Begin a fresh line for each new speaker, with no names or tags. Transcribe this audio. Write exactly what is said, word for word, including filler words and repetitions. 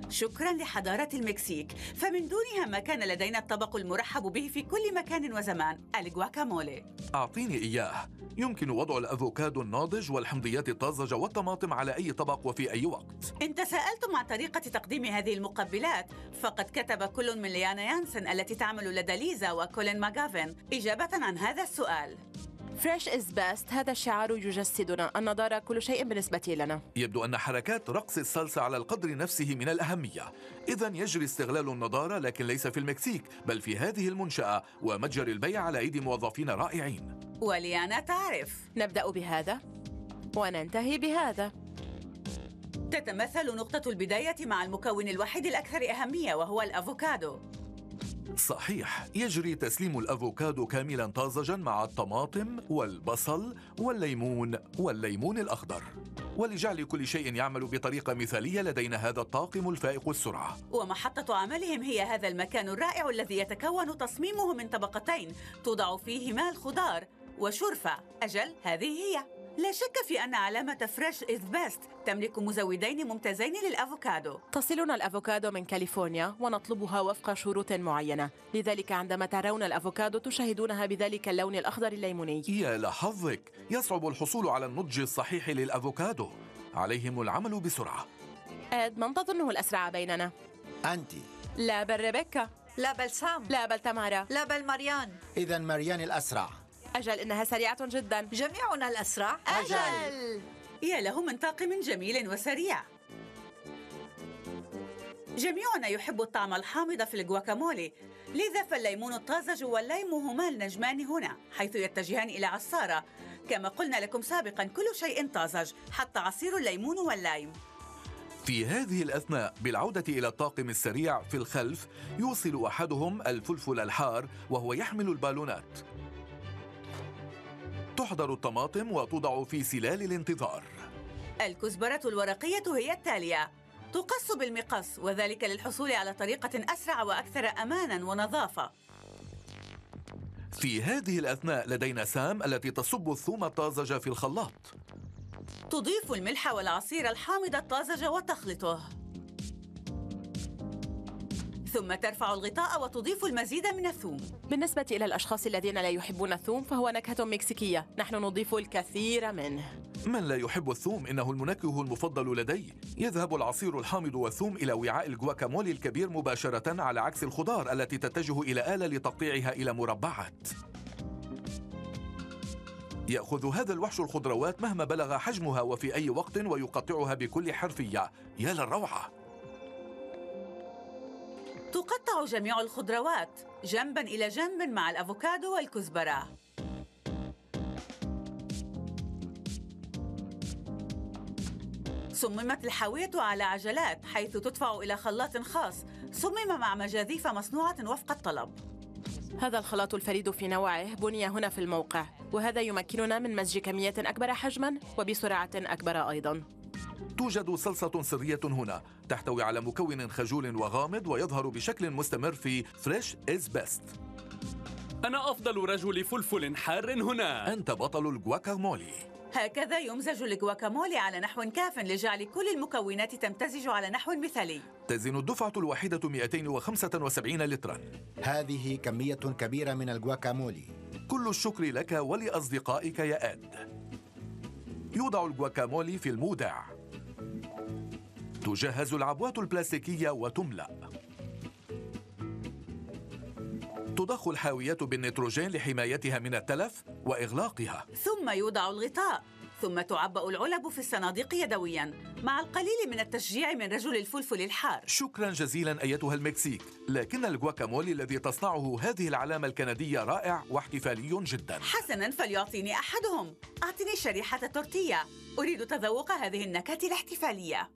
شكراً لحضارة المكسيك، فمن دونها ما كان لدينا الطبق المرحب به في كل مكان وزمان، الجواكامولي.
أعطيني إياه. يمكن وضع الأفوكادو الناضج والحمضيات الطازجة والطماطم على أي طبق وفي أي وقت.
إن تساءلتم عن طريقة تقديم هذه المقبلات، فقد كتب كل من ليانا يانسن التي تعمل لدى ليزا وكولين ماغافين إجابة عن هذا السؤال.
فريش إز بيست، هذا الشعار يجسدنا، النضارة كل شيء بالنسبة لنا.
يبدو أن حركات رقص الصلصة على القدر نفسه من الأهمية. إذن يجري استغلال النضارة، لكن ليس في المكسيك بل في هذه المنشأة ومتجر البيع على أيدي موظفين رائعين.
وليانا تعرف.
نبدأ بهذا وننتهي بهذا.
تتمثل نقطة البداية مع المكون الوحيد الأكثر أهمية وهو الأفوكادو.
صحيح، يجري تسليم الأفوكادو كاملاً طازجاً مع الطماطم والبصل والليمون والليمون الأخضر. ولجعل كل شيء يعمل بطريقة مثالية لدينا هذا الطاقم الفائق السرعة.
ومحطة عملهم هي هذا المكان الرائع الذي يتكون تصميمه من طبقتين توضع فيهما الخضار وشرفة. أجل، هذه هي. لا شك في أن علامة فريش إز بيست تملك مزودين ممتازين للأفوكادو.
تصلنا الأفوكادو من كاليفورنيا ونطلبها وفق شروط معينة، لذلك عندما ترون الأفوكادو تشاهدونها بذلك اللون الأخضر الليموني.
يا لحظك، يصعب الحصول على النضج الصحيح للأفوكادو. عليهم العمل بسرعة.
إد، من تظنه الأسرع بيننا؟
أنت.
لا بل ريبيكا.
لا بل سام.
لا بل تمارا.
لا بل مريان.
إذا مريان الأسرع.
أجل، إنها سريعة جدا.
جميعنا الأسرع.
أجل.
يا له من طاقم جميل وسريع. جميعنا يحب الطعم الحامض في الجواكامولي، لذا فالليمون الطازج والليم هما النجمان هنا، حيث يتجهان إلى عصارة. كما قلنا لكم سابقاً، كل شيء طازج حتى عصير الليمون واللايم.
في هذه الأثناء بالعودة إلى الطاقم السريع في الخلف، يوصل أحدهم الفلفل الحار وهو يحمل البالونات. تحضر الطماطم وتوضع في سلال الانتظار.
الكزبرة الورقية هي التالية، تقص بالمقص، وذلك للحصول على طريقة أسرع وأكثر أماناً ونظافة.
في هذه الأثناء لدينا سام التي تصب الثوم الطازج في الخلاط.
تضيف الملح والعصير الحامض الطازج وتخلطه، ثم ترفع الغطاء وتضيف المزيد من الثوم.
بالنسبة إلى الأشخاص الذين لا يحبون الثوم فهو نكهة مكسيكية، نحن نضيف الكثير منه.
من لا يحب الثوم إنه المنكه المفضل لدي. يذهب العصير الحامض والثوم إلى وعاء الجواكامولي الكبير مباشرة، على عكس الخضار التي تتجه إلى آلة لتقطيعها إلى مربعات. يأخذ هذا الوحش الخضروات مهما بلغ حجمها وفي أي وقت ويقطعها بكل حرفية. يا للروعة!
تقطع جميع الخضروات جنباً إلى جنب مع الأفوكادو والكزبرة. صممت الحاوية على عجلات، حيث تدفع إلى خلاط خاص صمم مع مجاذيف مصنوعة وفق الطلب.
هذا الخلاط الفريد في نوعه بني هنا في الموقع، وهذا يمكننا من مزج كميات أكبر حجماً وبسرعة أكبر أيضاً.
توجد صلصة سرية هنا تحتوي على مكون خجول وغامض ويظهر بشكل مستمر في فريش إز بيست.
أنا أفضل رجل فلفل حار هنا.
أنت بطل الجواكامولي.
هكذا يمزج الجواكامولي على نحو كاف لجعل كل المكونات تمتزج على نحو مثالي.
تزن الدفعة الواحدة مئتين وخمسة وسبعين لتراً.
هذه كمية كبيرة من الجواكامولي.
كل الشكر لك ولأصدقائك يا إد. يوضع الجواكامولي في المودع. تجهز العبوات البلاستيكية وتملأ. تضخ الحاوية بالنيتروجين لحمايتها من التلف وإغلاقها.
ثم يوضع الغطاء، ثم تعبأ العلب في الصناديق يدوياً مع القليل من التشجيع من رجل الفلفل الحار.
شكراً جزيلاً أيتها المكسيك، لكن الجواكامولي الذي تصنعه هذه العلامة الكندية رائع واحتفالي جداً.
حسناً، فليعطيني أحدهم. أعطني شريحة تورتية، أريد تذوق هذه النكهة الاحتفالية.